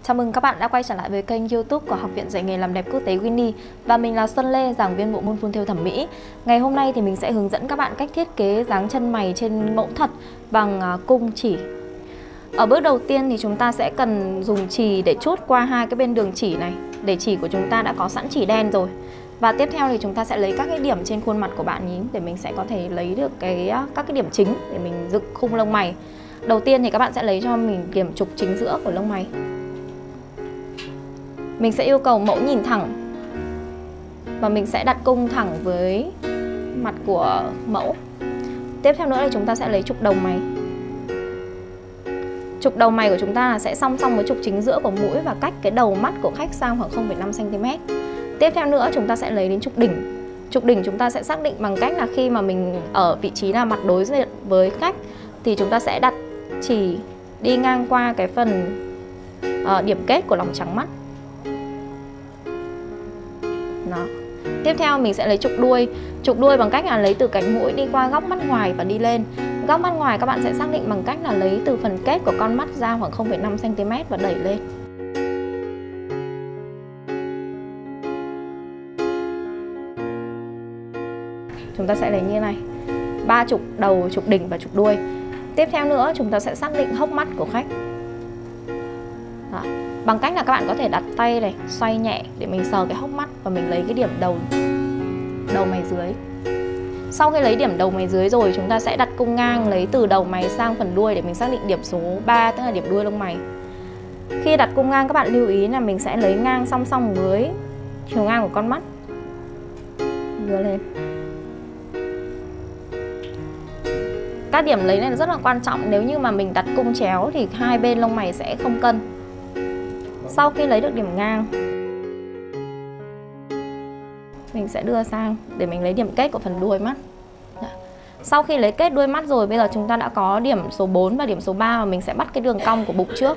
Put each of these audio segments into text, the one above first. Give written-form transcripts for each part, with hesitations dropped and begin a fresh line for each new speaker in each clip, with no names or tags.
Chào mừng các bạn đã quay trở lại với kênh YouTube của Học viện Dạy nghề làm đẹp quốc tế Winnie. Và mình là Xuân Lê, giảng viên bộ môn phun thêu thẩm mỹ. Ngày hôm nay thì mình sẽ hướng dẫn các bạn cách thiết kế dáng chân mày trên mẫu thật bằng cung chỉ. Ở bước đầu tiên thì chúng ta sẽ cần dùng chì để chuốt qua hai cái bên đường chỉ này. Để chỉ của chúng ta đã có sẵn chỉ đen rồi. Và tiếp theo thì chúng ta sẽ lấy các cái điểm trên khuôn mặt của bạn nhí, để mình sẽ có thể lấy được các cái điểm chính để mình dựng khung lông mày. Đầu tiên thì các bạn sẽ lấy cho mình điểm trục chính giữa của lông mày. Mình sẽ yêu cầu mẫu nhìn thẳng và mình sẽ đặt cung thẳng với mặt của mẫu. Tiếp theo nữa thì chúng ta sẽ lấy trục đầu mày. Trục đầu mày của chúng ta là sẽ song song với trục chính giữa của mũi và cách cái đầu mắt của khách sang khoảng 0,5 cm. Tiếp theo nữa chúng ta sẽ lấy đến trục đỉnh. Trục đỉnh chúng ta sẽ xác định bằng cách là khi mà mình ở vị trí là mặt đối diện với khách thì chúng ta sẽ đặt chỉ đi ngang qua cái phần điểm kết của lòng trắng mắt. Đó. Tiếp theo mình sẽ lấy trục đuôi. Trục đuôi bằng cách là lấy từ cánh mũi đi qua góc mắt ngoài và đi lên. Góc mắt ngoài các bạn sẽ xác định bằng cách là lấy từ phần kết của con mắt ra khoảng 0,5 cm và đẩy lên. Chúng ta sẽ lấy như này, 3 trục đầu, trục đỉnh và trục đuôi. Tiếp theo nữa chúng ta sẽ xác định hốc mắt của khách. Đó. Bằng cách là các bạn có thể đặt tay này, xoay nhẹ để mình sờ cái hốc mắt và mình lấy cái điểm đầu mày dưới. Sau khi lấy điểm đầu mày dưới rồi, chúng ta sẽ đặt cung ngang lấy từ đầu mày sang phần đuôi để mình xác định điểm số 3, tức là điểm đuôi lông mày. Khi đặt cung ngang các bạn lưu ý là mình sẽ lấy ngang song song với chiều ngang của con mắt. Đưa lên. Các điểm lấy này rất là quan trọng, nếu như mà mình đặt cung chéo thì hai bên lông mày sẽ không cân. Sau khi lấy được điểm ngang, mình sẽ đưa sang để mình lấy điểm kết của phần đuôi mắt. Sau khi lấy kết đuôi mắt rồi, bây giờ chúng ta đã có điểm số 4 và điểm số 3 và mình sẽ bắt cái đường cong của bụng trước.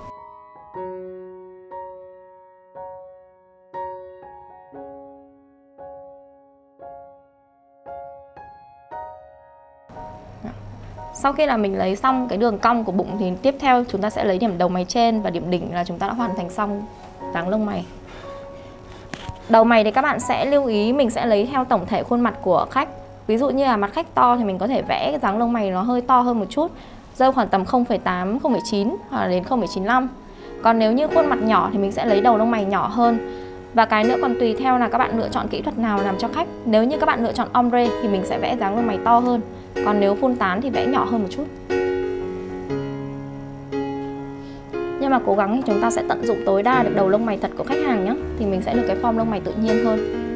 Sau khi là mình lấy xong cái đường cong của bụng thì tiếp theo chúng ta sẽ lấy điểm đầu mày trên và điểm đỉnh là chúng ta đã hoàn thành xong dáng lông mày. Đầu mày thì các bạn sẽ lưu ý mình sẽ lấy theo tổng thể khuôn mặt của khách. Ví dụ như là mặt khách to thì mình có thể vẽ cái dáng lông mày nó hơi to hơn một chút, rơi khoảng tầm 0,8, 0,9 hoặc là đến 0,95. Còn nếu như khuôn mặt nhỏ thì mình sẽ lấy đầu lông mày nhỏ hơn. Và cái nữa còn tùy theo là các bạn lựa chọn kỹ thuật nào làm cho khách. Nếu như các bạn lựa chọn ombre thì mình sẽ vẽ dáng lông mày to hơn. Còn nếu phun tán thì vẽ nhỏ hơn một chút. Nhưng mà cố gắng thì chúng ta sẽ tận dụng tối đa được đầu lông mày thật của khách hàng nhé. Thì mình sẽ được cái form lông mày tự nhiên hơn.